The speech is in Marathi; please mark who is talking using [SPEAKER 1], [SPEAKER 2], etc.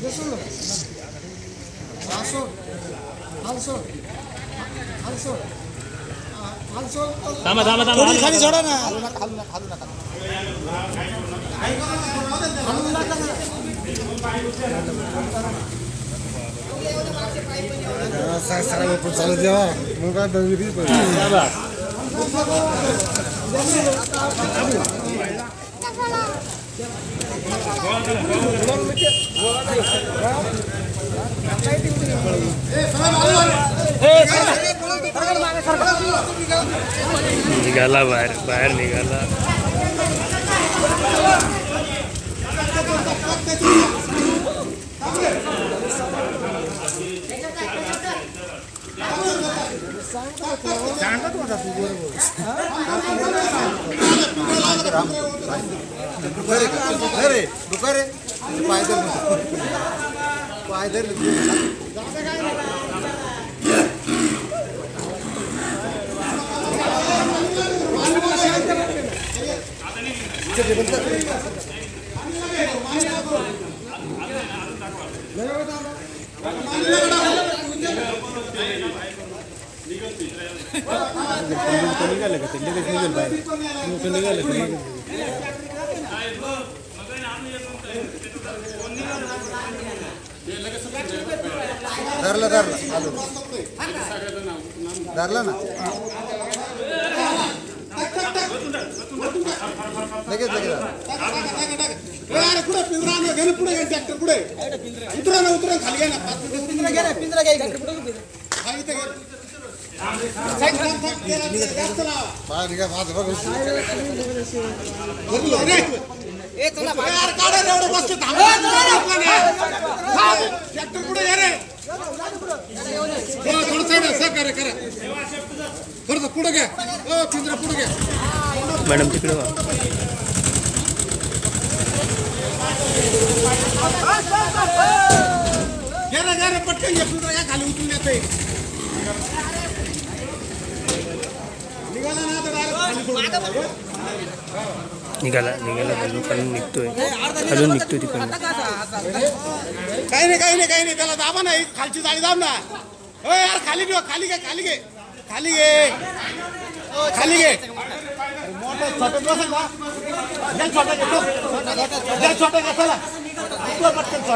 [SPEAKER 1] थांबा थांबा थांबा खाली सोडा ना. चालू द्या मग काय दंगली
[SPEAKER 2] निघाला बाहेर बाहेर निघाला. धरला ना लगेच पुढे उतरा खाली घ्या ना. पिंजरा घ्या ट्रॅक्टर पुढे पुढे घ्या. पिंजरा पुढे घ्या मॅडम तिकडे वा. पटकन घ्या पिंजरा घ्या खाली उतरून येते. निघाला अजून निघतोय तिकडून.
[SPEAKER 1] काही नाही त्याला दाबा नाही. खालची जाळी दाब ना. यार खाली घे मोठा छोटा बसेल ना. छोटा